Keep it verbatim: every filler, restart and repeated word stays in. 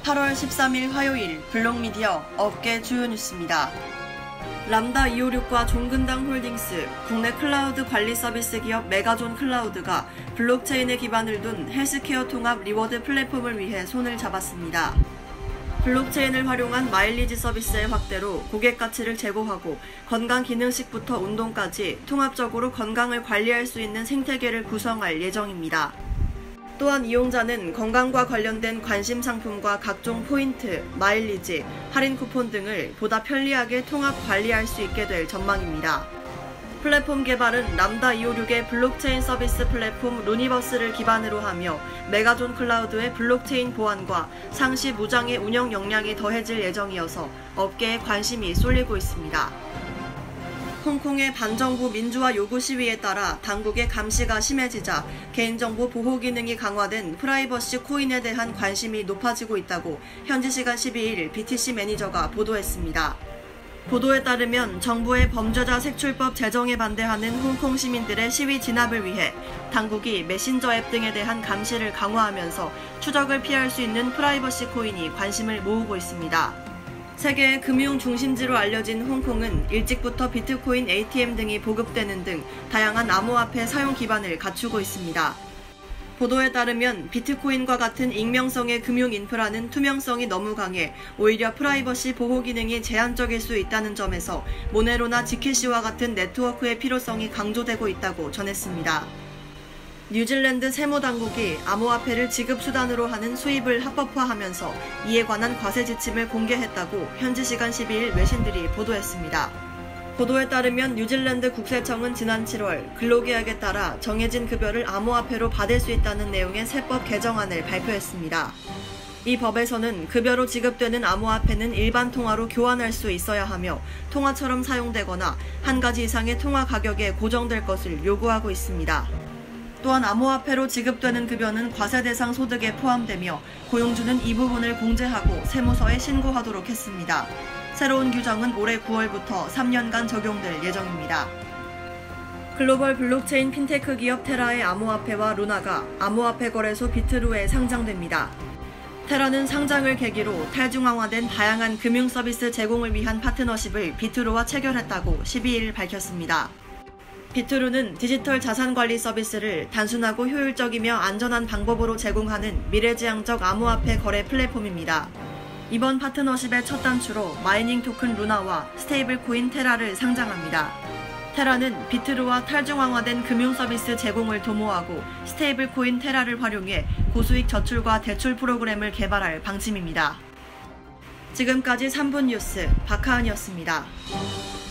팔월 십삼일 화요일 블록미디어 업계 주요 뉴스입니다. 람다 이오육과 종근당 홀딩스, 국내 클라우드 관리 서비스 기업 메가존 클라우드가 블록체인에 기반을 둔 헬스케어 통합 리워드 플랫폼을 위해 손을 잡았습니다. 블록체인을 활용한 마일리지 서비스의 확대로 고객 가치를 제고하고 건강 기능식부터 운동까지 통합적으로 건강을 관리할 수 있는 생태계를 구성할 예정입니다. 또한 이용자는 건강과 관련된 관심 상품과 각종 포인트, 마일리지, 할인 쿠폰 등을 보다 편리하게 통합 관리할 수 있게 될 전망입니다. 플랫폼 개발은 람다 이오육의 블록체인 서비스 플랫폼 루니버스를 기반으로 하며 메가존 클라우드의 블록체인 보안과 상시 무장의 운영 역량이 더해질 예정이어서 업계에 관심이 쏠리고 있습니다. 홍콩의 반정부 민주화 요구 시위에 따라 당국의 감시가 심해지자 개인정보 보호 기능이 강화된 프라이버시 코인에 대한 관심이 높아지고 있다고 현지 시간 십이일 비티씨 매니저가 보도했습니다. 보도에 따르면 정부의 범죄자 색출법 제정에 반대하는 홍콩 시민들의 시위 진압을 위해 당국이 메신저 앱 등에 대한 감시를 강화하면서 추적을 피할 수 있는 프라이버시 코인이 관심을 모으고 있습니다. 세계의 금융 중심지로 알려진 홍콩은 일찍부터 비트코인 에이티엠 등이 보급되는 등 다양한 암호화폐 사용 기반을 갖추고 있습니다. 보도에 따르면 비트코인과 같은 익명성의 금융 인프라는 투명성이 너무 강해 오히려 프라이버시 보호 기능이 제한적일 수 있다는 점에서 모네로나 지캐시와 같은 네트워크의 필요성이 강조되고 있다고 전했습니다. 뉴질랜드 세무당국이 암호화폐를 지급수단으로 하는 수입을 합법화하면서 이에 관한 과세 지침을 공개했다고 현지 시간 십이일 외신들이 보도했습니다. 보도에 따르면 뉴질랜드 국세청은 지난 칠월 근로계약에 따라 정해진 급여를 암호화폐로 받을 수 있다는 내용의 세법 개정안을 발표했습니다. 이 법에서는 급여로 지급되는 암호화폐는 일반 통화로 교환할 수 있어야 하며 통화처럼 사용되거나 한 가지 이상의 통화 가격에 고정될 것을 요구하고 있습니다. 또한 암호화폐로 지급되는 급여는 과세 대상 소득에 포함되며 고용주는 이 부분을 공제하고 세무서에 신고하도록 했습니다. 새로운 규정은 올해 구월부터 삼 년간 적용될 예정입니다. 글로벌 블록체인 핀테크 기업 테라의 암호화폐와 루나가 암호화폐 거래소 비트루에 상장됩니다. 테라는 상장을 계기로 탈중앙화된 다양한 금융 서비스 제공을 위한 파트너십을 비트루와 체결했다고 십이일 밝혔습니다. 비트루는 디지털 자산 관리 서비스를 단순하고 효율적이며 안전한 방법으로 제공하는 미래지향적 암호화폐 거래 플랫폼입니다. 이번 파트너십의 첫 단추로 마이닝 토큰 루나와 스테이블 코인 테라를 상장합니다. 테라는 비트루와 탈중앙화된 금융 서비스 제공을 도모하고 스테이블 코인 테라를 활용해 고수익 저축과 대출 프로그램을 개발할 방침입니다. 지금까지 삼 분 뉴스 박하은이었습니다.